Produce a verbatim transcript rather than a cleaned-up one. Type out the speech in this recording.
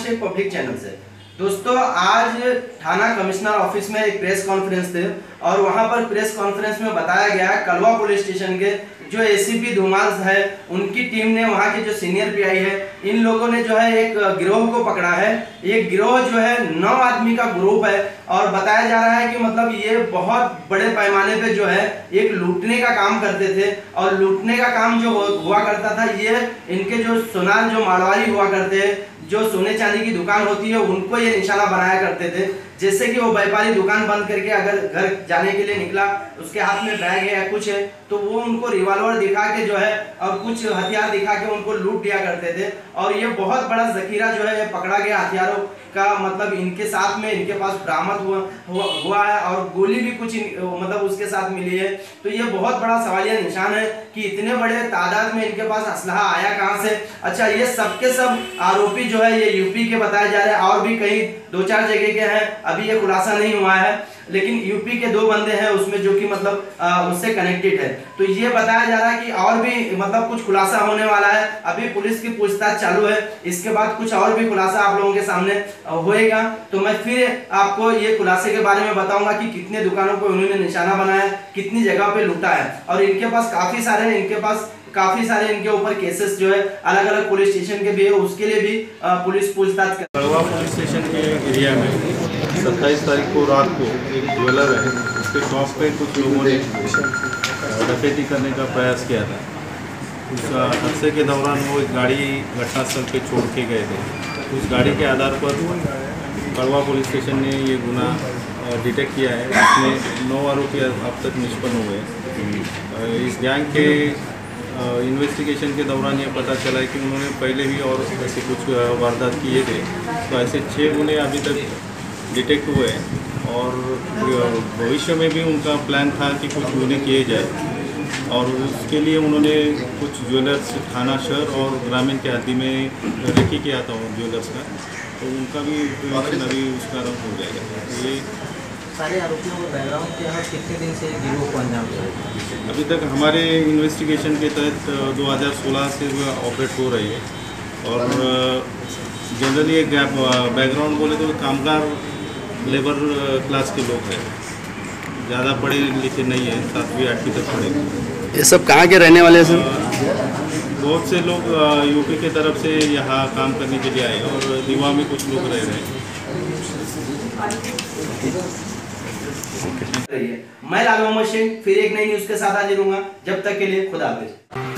Sheikh public channel से। दोस्तों, आज थाना कमिश्नर ऑफिस में एक प्रेस कॉन्फ्रेंस थे और वहां पर प्रेस कॉन्फ्रेंस में बताया गया कलवा पुलिस स्टेशन के जो एसीपी धुमाल है उनकी टीम ने, वहां के जो सीनियर पीआई है, इन लोगों ने जो है एक गिरोह को पकड़ा है। ये गिरोह जो है नौ आदमी का ग्रुप है और बताया जा रहा है कि मतलब ये बहुत बड़े पैमाने पे जो है एक लूटने का काम करते थे और लूटने का काम जो हुआ करता था, ये इनके जो सोनार जो मारवाड़ी हुआ करते हैं, जो सोने चांदी की दुकान होती है, उनको ये निशाना बनाया करते थे। जैसे कि वो व्यापारी दुकान बंद करके अगर घर जाने के लिए निकला, उसके हाथ में बैग है या कुछ है, तो वो उनको रिवॉल्वर दिखा के जो है और कुछ हथियार दिखा के उनको लूट दिया करते थे। और ये बहुत बड़ा जखीरा जो है पकड़ा गया हथियारों का, मतलब इनके साथ में इनके पास बरामद हुआ, हुआ हुआ है और गोली भी कुछ मतलब उसके साथ मिली है। तो ये बहुत बड़ा सवालिया निशान है कि इतने बड़े तादाद में इनके पास असलहा आया कहां से। अच्छा, ये सब के सब आरोपी जो है ये यूपी के बताए जा रहे हैं और भी कई दो चार जगह के हैं, अभी ये खुलासा नहीं हुआ है, लेकिन यूपी के दो बंदे हैं उसमें जो कि मतलब आ, उससे कनेक्टेड है। तो ये बताया जा रहा है कि और भी मतलब कुछ खुलासा होने वाला है। अभी पुलिस की पूछताछ चालू है, इसके बाद कुछ और भी खुलासा आप लोगों के सामने होएगा। तो मैं फिर आपको ये खुलासे के बारे में बताऊंगा कि कितने दुकानों को उन्होंने निशाना बनाया, कितनी जगह पे लूटा है और इनके पास काफी सारे इनके पास काफी सारे इनके ऊपर केसेस जो है अलग अलग पुलिस स्टेशन के भी है, उसके लिए भी पुलिस पूछताछ कर। कलवा पुलिस स्टेशन के एरिया में सत्ताईस तारीख को रात को एक ज्वेलर है, उसके शॉप पे कुछ लोगों ने डकैती करने का प्रयास किया था। उस हादसे के दौरान वो एक गाड़ी घटनास्थल पे छोड़ के गए थे। उस गाड़ी के आधार पर कलवा पुलिस स्टेशन ने ये गुना डिटेक्ट किया है। इसमें नौ आरोपी अब तक निष्पन्न हुए हैं। इस गैंग के इन्वेस्टिगेशन के दौरान ये पता चला है कि उन्होंने पहले भी और ऐसे कुछ वारदात किए थे। तो ऐसे छः गुने अभी तक डिटेक्ट हुए हैं और भविष्य में भी उनका प्लान था कि कुछ गुने किए जाए और उसके लिए उन्होंने कुछ ज्वेलर्स थाना शहर और ग्रामीण के हद्दी में रेकी किया था ज्वेलर्स का, तो उनका भी अभी उसका रंग हो जाएगा। ये सारे आरोपियों को बैकग्राउंड के यहाँ कितने दिन से गिरोह को अंजाम दिया? अभी तक हमारे इन्वेस्टिगेशन के तहत दो हज़ार सोलह से वो ऑपरेट हो रही है और जनरली एक बैकग्राउंड बोले तो कामगार लेबर क्लास के लोग हैं, ज़्यादा पढ़े लिखे नहीं हैं, सातवीं आठवीं तक पढ़े। ये सब कहाँ के रहने वाले हैं सर? बहुत से लोग यूपी के तरफ से यहाँ काम करने के लिए आए और दीवा में कुछ लोग रह रहे हैं। मैं लाल मोहम्मद शेख फिर एक नई न्यूज़ के साथ हाजिर हूँगा। जब तक के लिए खुदा हाफिज।